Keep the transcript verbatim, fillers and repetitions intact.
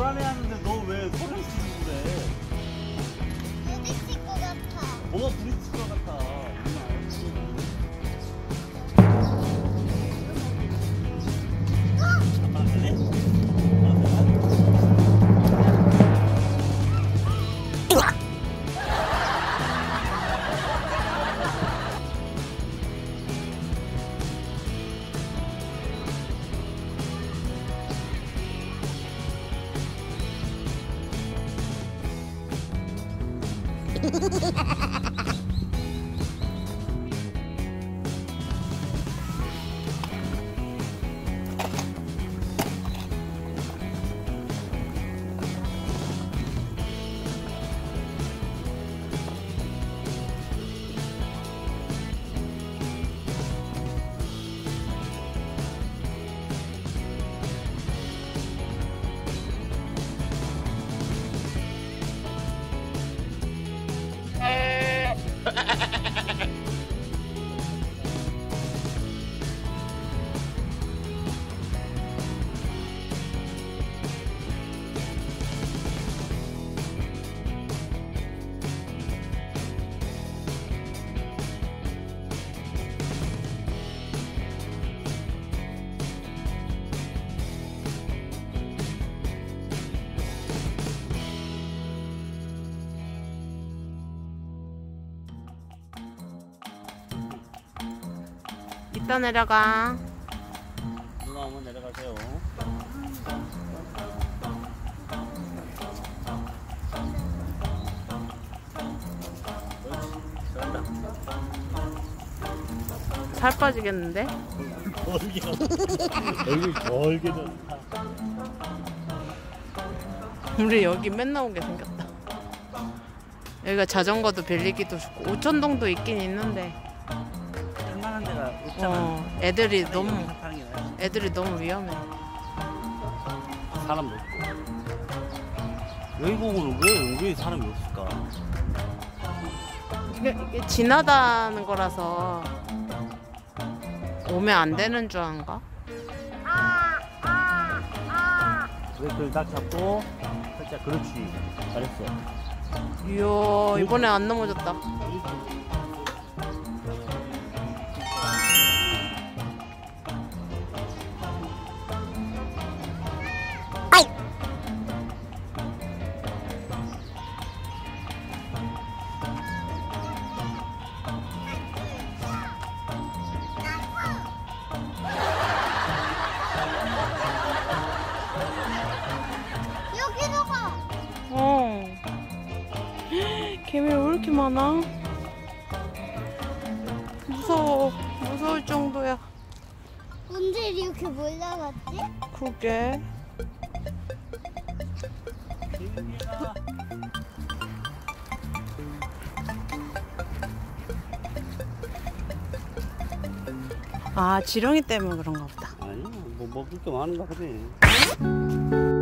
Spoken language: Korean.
불안해하는데 너 왜 소리를 지르고 그래? 부딪힐 것 같아. 뭐가 부딪힐 것 같아. 이따 내려가. 누나 한번 내려가세요. 살 빠지겠는데? 얼굴 얼굴 벌게 좋다. 우리 여기 맨날 오게 생겼다. 여기가 자전거도 빌리기도 좋고 오천동도 있긴 있는데 웬만한 데가 없잖아. 어, 애들이 너무 하는 게 나아. 애들이 너무 위험해. 사람도 없고. 여기 공원은 왜 은근히 사람이 없을까? 이게, 이게 지나다는 거라서 오면 안 되는 줄 아는가? 브레이크를 딱 잡고 살짝 그렇지. 잘했어. 이야 이번에 안 넘어졌다. 여기로 가. 어. 개미 왜 이렇게 많아? 무서워. 무서울 정도야. 언제 이렇게 몰라갔지? 그게. 아 지렁이 때문에 그런가 보다. 아니야, 뭐 먹을 게 많은가 보네.